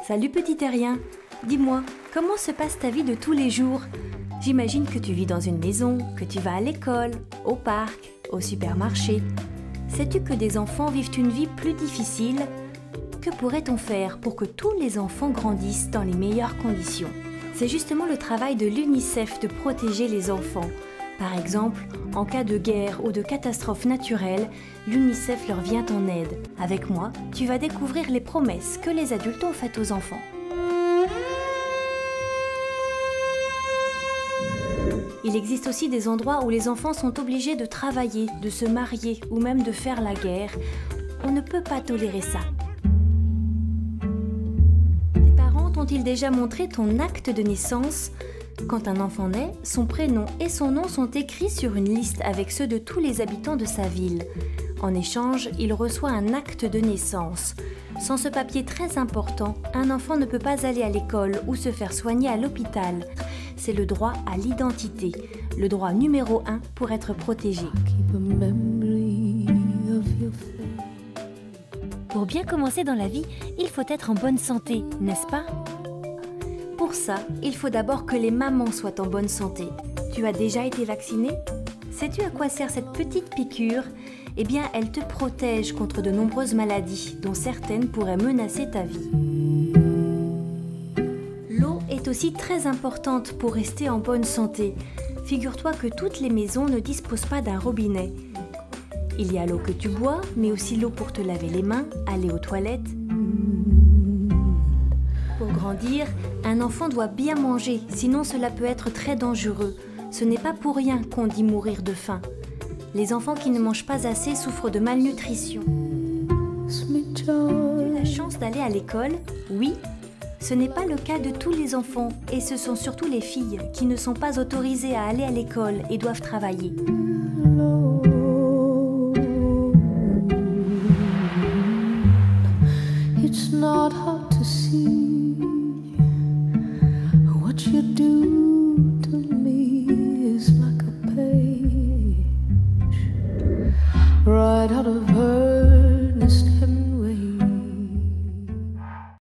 Salut petit terrien, dis-moi, comment se passe ta vie de tous les jours? J'imagine que tu vis dans une maison, que tu vas à l'école, au parc, au supermarché. Sais-tu que des enfants vivent une vie plus difficile? Que pourrait-on faire pour que tous les enfants grandissent dans les meilleures conditions? C'est justement le travail de l'UNICEF de protéger les enfants. Par exemple, en cas de guerre ou de catastrophe naturelle, l'UNICEF leur vient en aide. Avec moi, tu vas découvrir les promesses que les adultes ont faites aux enfants. Il existe aussi des endroits où les enfants sont obligés de travailler, de se marier ou même de faire la guerre. On ne peut pas tolérer ça. Tes parents t'ont-ils déjà montré ton acte de naissance ? Quand un enfant naît, son prénom et son nom sont écrits sur une liste avec ceux de tous les habitants de sa ville. En échange, il reçoit un acte de naissance. Sans ce papier très important, un enfant ne peut pas aller à l'école ou se faire soigner à l'hôpital. C'est le droit à l'identité, le droit numéro 1 pour être protégé. Pour bien commencer dans la vie, il faut être en bonne santé, n'est-ce pas ? Pour ça, il faut d'abord que les mamans soient en bonne santé. Tu as déjà été vaccinée ? Sais-tu à quoi sert cette petite piqûre ? Eh bien, elle te protège contre de nombreuses maladies, dont certaines pourraient menacer ta vie. L'eau est aussi très importante pour rester en bonne santé. Figure-toi que toutes les maisons ne disposent pas d'un robinet. Il y a l'eau que tu bois, mais aussi l'eau pour te laver les mains, aller aux toilettes. Pour grandir, un enfant doit bien manger, sinon cela peut être très dangereux. Ce n'est pas pour rien qu'on dit mourir de faim. Les enfants qui ne mangent pas assez souffrent de malnutrition. Tu as la chance d'aller à l'école? Oui. Ce n'est pas le cas de tous les enfants, et ce sont surtout les filles qui ne sont pas autorisées à aller à l'école et doivent travailler. It's not hard to see what you do to me is like a page right out of